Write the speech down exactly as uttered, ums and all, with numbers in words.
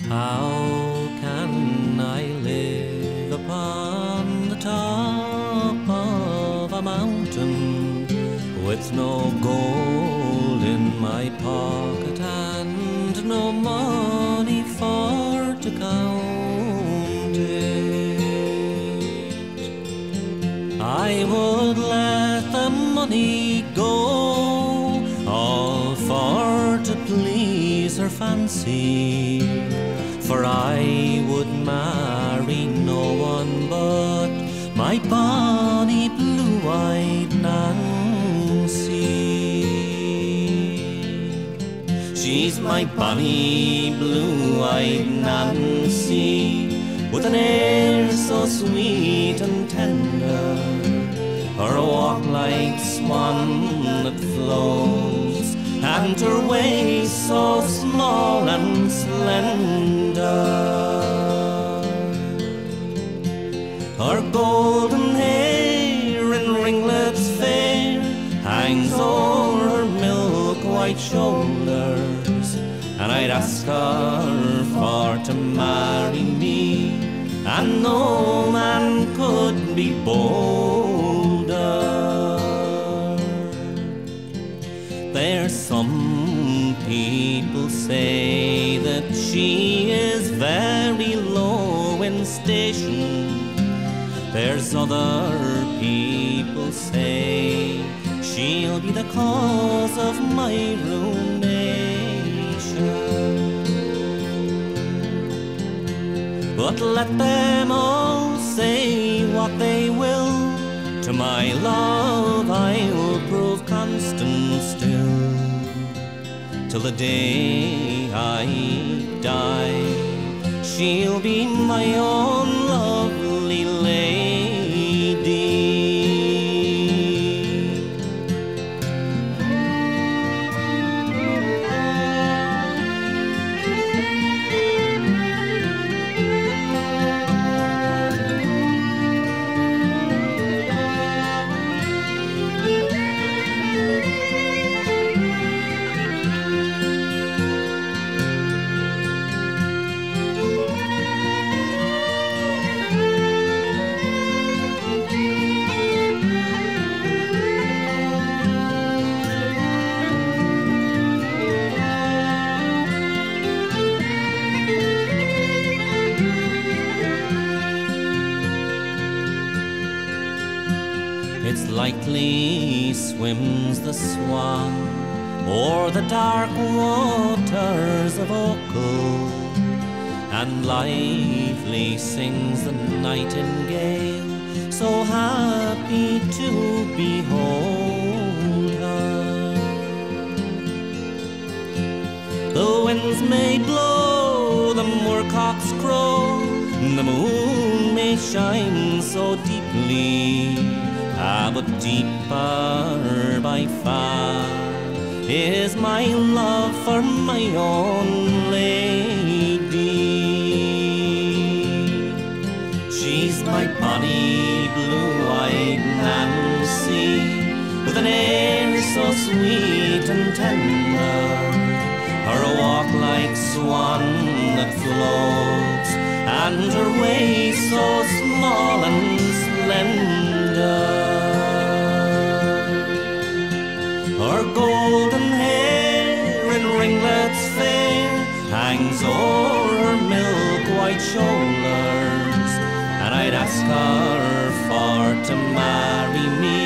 How can I live upon the top of a mountain with no gold in my pocket and no money for to count it? I would let the money go, all for to please her fancy, for I would marry no one but my bonny blue-eyed Nancy. She's my bonny blue-eyed Nancy, with an air so sweet and tender, her walk like swan that flows, and her waist so small and slender. Her golden hair in ringlets fair hangs o'er her milk-white shoulders, and I'd ask her for to marry me, and no man could be bolder. There's some people say that she is very low in station. There's other people say she'll be the cause of my ruination. But let them all say what they will, to my love I'll prove constant still, till the day I die. She'll be my own lovely lady. It's lightly swims the swan o'er the dark waters of Ochil, and lively sings the nightingale, so happy to behold her. The winds may blow, the moorcocks crow, the moon may shine so deeply, ah, but deeper by far is my love for my own lady. She's my bonny blue-eyed Nancy, with an air so sweet and tender, her walk like swan that floats, and her waist so small and slender. Her golden hair in ringlets fair hangs o'er her milk-white shoulders, and I'd ask her for to marry me,